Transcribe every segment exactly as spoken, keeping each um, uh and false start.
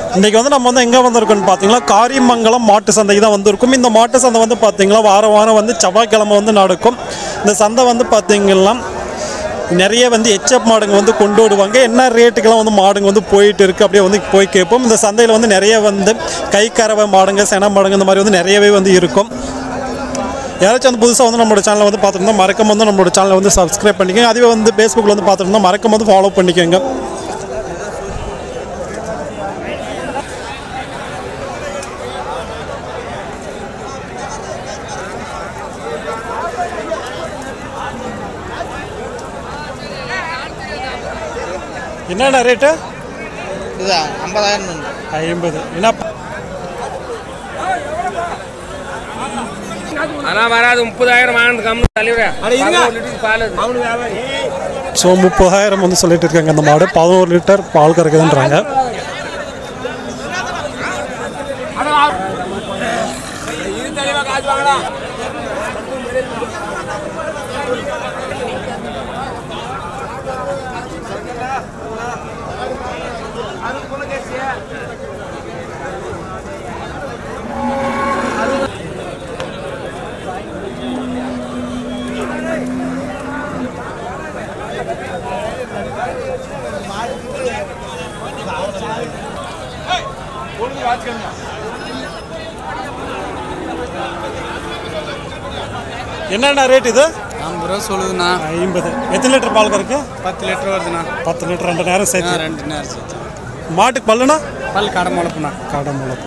இன்றைக்கி வந்து நம்ம வந்து எங்கே வந்திருக்கோம்னு பார்த்தீங்கன்னா காரியமங்கலம் மாட்டு சந்தைக்கு தான் வந்திருக்கும். இந்த மாட்டு சந்தை வந்து பார்த்திங்கன்னா வாரம் வாரம் வந்து செவ்வாய்க்கிழமை வந்து நடக்கும். இந்த சந்தை வந்து பார்த்திங்கன்னா நிறைய வந்து எச்எப் மாடுங்க வந்து கொண்டு வருவாங்க. என்ன ரேட்டுக்கெல்லாம் வந்து மாடுங்க வந்து போயிட்டு இருக்குது அப்படியே வந்து போய் கேட்போம். இந்த சந்தையில் வந்து நிறைய வந்து கை கறவை மாடுங்க சென மாடுங்க இந்த மாதிரி வந்து நிறையவே வந்து இருக்கும். யாராச்சும் வந்து புதுசாக வந்து நம்மளோட சேனலை வந்து பார்த்துருந்தோம் மறக்காம வந்து நம்மளோட சேனலை வந்து சப்ஸ்கிரைப் பண்ணிக்கோங்க. அதுவே வந்து ஃபேஸ்புக்கில் வந்து பார்த்துருந்தோம் மறக்காம வந்து ஃபாலோ பண்ணிக்கோங்க. என்னென்ன ரேட்டு? இது ஐம்பதாயிரம் ஐம்பது. என்ன ஆனால் வராது முப்பதாயிரம் ஆனது கம்மி தலைவரே. ஸோ முப்பதாயிரம் வந்து சொல்லிட்டு இருக்காங்க. அந்த மாடு பதினோரு லிட்டர் பால் கறக்குதுன்றாங்க. என்னென்ன ரேட் இது? ஐம்பது ரூபா சொல்லுதுண்ணா. ஐம்பது. எத்தனை லிட்டர் பால் கறக்கு? பத்து லிட்டர் வருதுண்ணா. பத்து லிட்டர் ரெண்டு நேரம் சேர்த்து. ரெண்டு நேரம் சேர்த்து. மாட்டுக்கு பல்லுண்ணா? பல் கடை முளைப்புண்ணா. கடை முளைப்பு.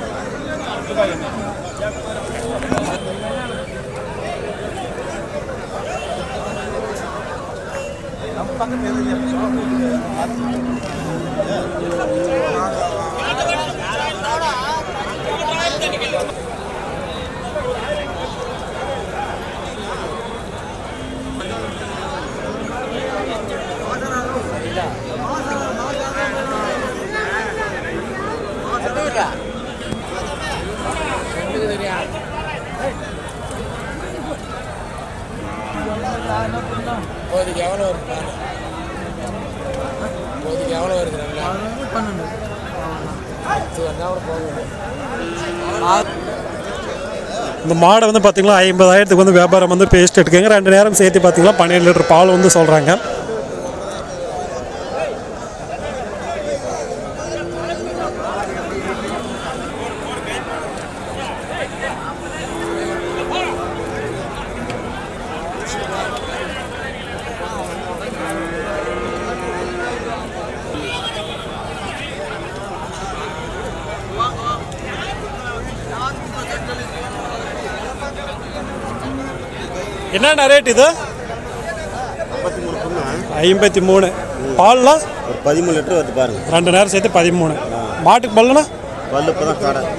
எவ்வளோ வருது? எவ்வளோ வருது? பன்னெண்டு. இந்த மாடை வந்து பார்த்திங்கன்னா ஐம்பதாயிரத்துக்கு வந்து வியாபாரம் வந்து பேசிட்டு எடுக்குங்க. ரெண்டு நேரம் சேர்த்து பார்த்திங்கன்னா பன்னெண்டு லிட்டர் பால் வந்து சொல்கிறாங்க. என்னென்ன ரேட் இது? ஐம்பத்தி மூணு. பால்லாம் ஒரு பதிமூணு லிட்டர் வருது பாருங்க. ரெண்டு நேரம் சேர்த்து பதிமூணு. மாட்டுக்கு பல்லுண்ணா? பல்லு இப்போ தான் கடை.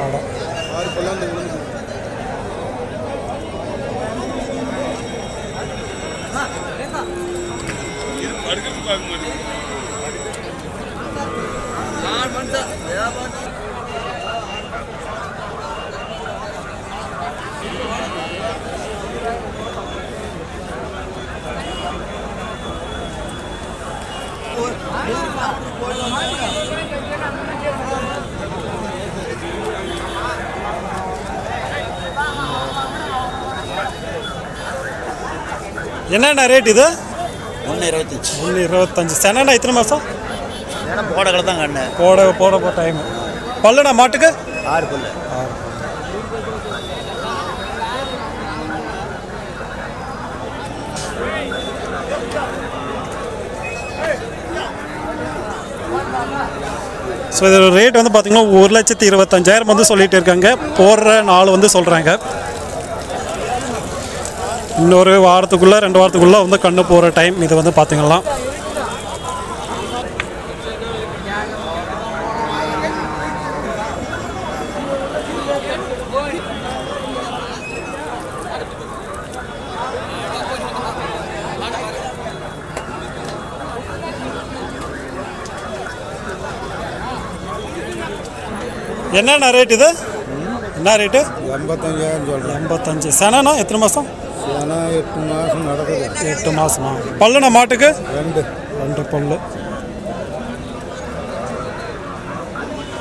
என்னென்ன ரேட் இது? ஒன்று இருபத்தஞ்சி. ஒன்று இருபத்தஞ்சி. சென்னா எத்தனை மாதம்? போடகளை தான் கண்ணு. போட போட போ டைம். பல்லுண்ணா மாட்டுக்கு? ஆறு பல்லு. ஆறு. ஸோ இதோட ரேட் வந்து பார்த்திங்கன்னா ஒரு லட்சத்தி இருபத்தஞ்சாயிரம் வந்து சொல்லிட்டு இருக்காங்க. போடுற நாள் வந்து சொல்கிறாங்க. இன்னொரு வாரத்துக்குள்ளே ரெண்டு வாரத்துக்குள்ளே வந்து கண்ணு போகிற டைம் இது வந்து பார்த்திங்கன்னா. என்னென்ன ரேட் இது? என்ன ரேட்டு? எண்பத்தஞ்சாயிரம் சொல்கிறேன். எண்பத்தஞ்சு. செனா எத்தனை மாதம்? செனா எட்டு மாதம் நடக்குது. எட்டு மாதமா? பல்லுண்ணா மாட்டுக்கு? ரெண்டு. ரெண்டு பல்லு.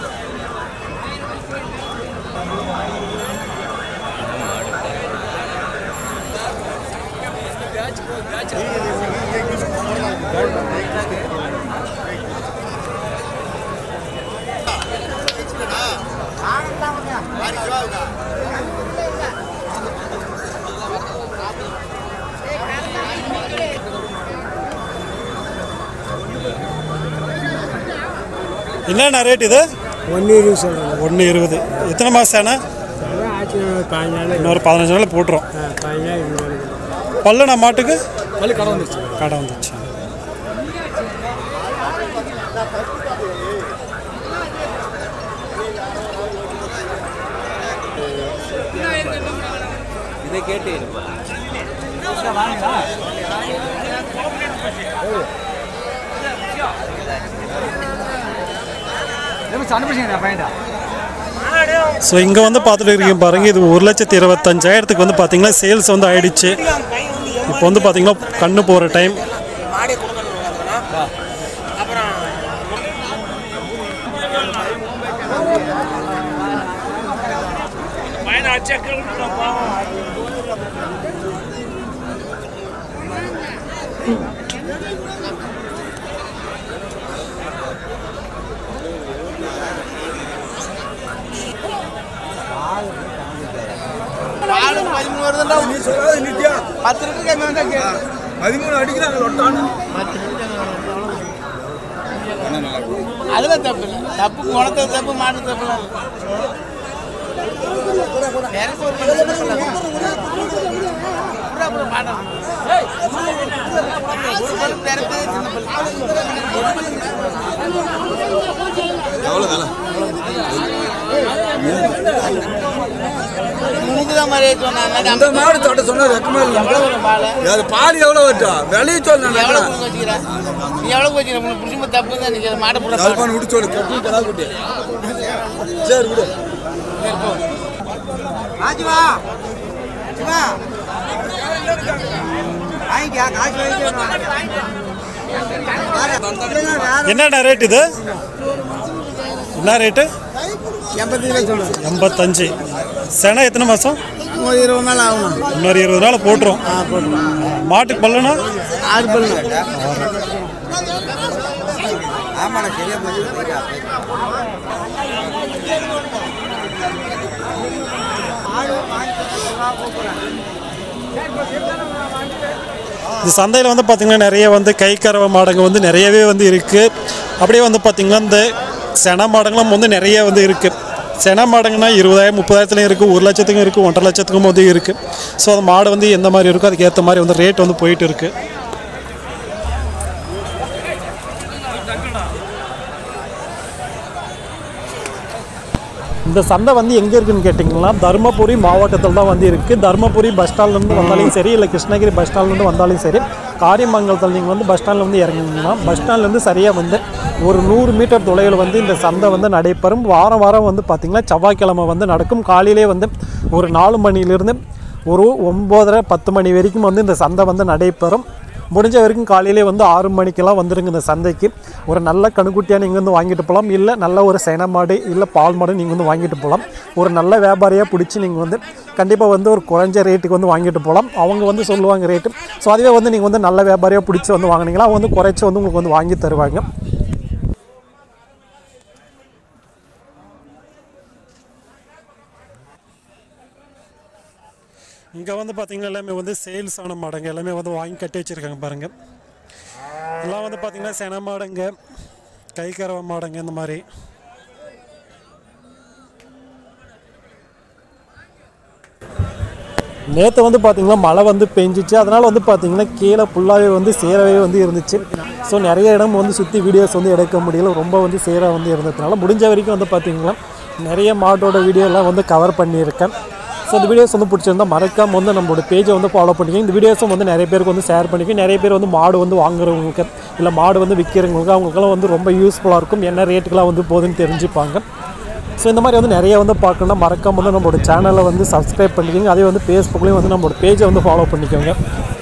என்னென்ன ரேட் இது? ஒன்று இருபது சொல்கிறாங்க. ஒன்று இருபது. எத்தனை மாதம் சேனை? ஆச்சு பதினஞ்சு நாள். இன்னொரு பதினஞ்சு நாள் போட்டுரும். பதினஞ்சு நாள் இருபது நாள். பல்லு நான் மாட்டுக்கு பல்லு கடை வந்துருச்சு. கடை வந்துச்சு. இதை கேட்டு ஸோ இங்கே வந்து பார்த்துட்டு இருக்கீங்க பாருங்கள், இது ஒரு லட்சத்தி இருபத்தஞ்சாயிரத்துக்கு வந்து பார்த்தீங்கன்னா சேல்ஸ் வந்து ஆயிடுச்சு. இப்போ வந்து பார்த்தீங்கன்னா கண்ணு போகிற டைம். பதிமூணு அடிக்கிறாங்க. அதெல்லாம் தப்பு இல்லை. தப்பு குணத்தை தப்பு மாட்டு தப்பு இந்த மாடு தோட்ட சொன்னா ரெக்கமே இல்லை. பால் எவ்வளோ வட்டும் வெளியே சொல்ல வச்சுக்கிறேன். நீ எவ்வளோ வச்சுக்கிறேன் புரியுமா? தப்பு தான் நிற்கிற மாட்டை போட விட்டு சொல்லு கட்டி கடா குட்டி. சரி விடு. என்னென்ன ரேட் இது? என்ன ரேட்டு? எண்பத்தஞ்சு ரூபாய் சொல்லுங்கள். எண்பத்தஞ்சு. செனை எத்தனை மாதம்? ஒரு இருபது நாள் ஆகணும். இன்னொரு இருபது நாள் போட்டுரும். ஆ போட்டுருவோம். மாட்டுக்கு பல்லுனா ஆறு பல்லு. ஆமாண்ணா சரியா போச்சு. இந்த சந்தையில் வந்து பார்த்திங்கன்னா நிறைய வந்து கை கறவை மாடுங்க வந்து நிறையவே வந்து இருக்குது. அப்படியே வந்து பார்த்திங்கன்னா இந்த சென மாடுங்களும் வந்து நிறைய வந்து இருக்குது. சென மாடுங்கன்னா இருபதாயிரம் முப்பதாயிரத்துலையும் இருக்குது, ஒரு லட்சத்துக்கும் இருக்குது, ஒன்றரை லட்சத்துக்கும் வந்து இருக்குது. ஸோ அந்த மாடு வந்து எந்த மாதிரி இருக்கோ அதுக்கு ஏற்ற மாதிரி வந்து ரேட் வந்து போயிட்டு இருக்குது. இந்த சந்தை வந்து எங்கே இருக்குதுன்னு கேட்டிங்கன்னா தருமபுரி மாவட்டத்தில் தான் வந்து இருக்குது. தருமபுரி பஸ் ஸ்டாண்ட்லேருந்து வந்தாலும் சரி, இல்லை கிருஷ்ணகிரி பஸ் ஸ்டாண்ட்லேருந்து வந்தாலும் சரி, காரியமங்கலத்தில் நீங்கள் வந்து பஸ் ஸ்டாண்டில் வந்து இறங்கிங்கன்னா பஸ் ஸ்டாண்ட்லேருந்து சரியாக வந்து ஒரு நூறு மீட்டர் தொலைவில் வந்து இந்த சந்தை வந்து நடைபெறும். வாரம் வாரம் வந்து பார்த்திங்கன்னா செவ்வாய்க்கிழமை வந்து நடக்கும். காலையிலே வந்து ஒரு நாலு மணிலேருந்து ஒரு ஒம்போதரை பத்து மணி வரைக்கும் வந்து இந்த சந்தை வந்து நடைபெறும். முடிஞ்ச வரைக்கும் காலையிலே வந்து ஆறு மணிக்கெல்லாம் வந்துடுங்க இந்த சந்தைக்கு. ஒரு நல்ல கணுக்குட்டியாக நீங்கள் வந்து வாங்கிட்டு போகலாம், இல்லை நல்ல ஒரு சேனை மாடு இல்லை பால் மாடு நீங்கள் வந்து வாங்கிட்டு போகலாம். ஒரு நல்ல வியாபாரியாக பிடிச்சி நீங்கள் வந்து கண்டிப்பாக வந்து ஒரு குறைஞ்ச ரேட்டுக்கு வந்து வாங்கிட்டு போகலாம். அவங்க வந்து சொல்லுவாங்க ரேட்டு. ஸோ அதுவே வந்து நீங்கள் வந்து நல்ல வியாபாரியாக பிடிச்சி வந்து வாங்கினீங்களா அவங்க வந்து குறைச்சி வந்து உங்களுக்கு வந்து வாங்கி தருவாங்க. இங்கே வந்து பார்த்திங்கன்னா எல்லாமே வந்து சேல்ஸ் ஆன மாடுங்க எல்லாமே வந்து வாங்கி கட்டி வச்சுருக்காங்க பாருங்கள். எல்லாம் வந்து பார்த்திங்கன்னா சென மாடுங்க, கை கறவை மாடுங்க. இந்த மாதிரி நேற்று வந்து பார்த்திங்கன்னா மழை வந்து பெஞ்சிச்சு. அதனால் வந்து பார்த்திங்கன்னா கீழே ஃபுல்லாகவே வந்து சேரவே வந்து இருந்துச்சு. ஸோ நிறைய இடம் வந்து சுற்றி வீடியோஸ் வந்து எடுக்க முடியல, ரொம்ப வந்து சேராக வந்து இருந்ததுனால முடிஞ்ச வரைக்கும் வந்து பார்த்திங்கன்னா நிறைய மாட்டோட வீடியோலாம் வந்து கவர் பண்ணியிருக்கேன். ஸோ இந்த வீடியோஸ் வந்து பிடிச்சிருந்தால் மறக்காமல் வந்து நம்மளோட பேஜை வந்து ஃபாலோ பண்ணிக்கோங்க. இந்த வீடியோஸும் வந்து நிறைய பேருக்கு வந்து ஷேர் பண்ணிக்கோங்க. நிறைய பேர் வந்து மாடு வந்து வாங்குறவங்களுக்கு இல்லை மாடு வந்து விற்கிறவங்களுக்கு அவங்களுக்கெல்லாம் வந்து ரொம்ப யூஸ்ஃபுல்லாக இருக்கும். என்ன ரேட்டுக்கெலாம் வந்து போகுதுன்னு தெரிஞ்சுப்பாங்க. ஸோ இந்த மாதிரி வந்து நிறைய வந்து பார்க்கணுன்னா மறக்காமல் வந்து நம்மளோட சேனலை வந்து சப்ஸ்கிரைப் பண்ணிக்கோங்க. அதே வந்து ஃபேஸ்புக்லேயும் வந்து நம்மளோட பேஜை வந்து ஃபாலோ பண்ணிக்கோங்க.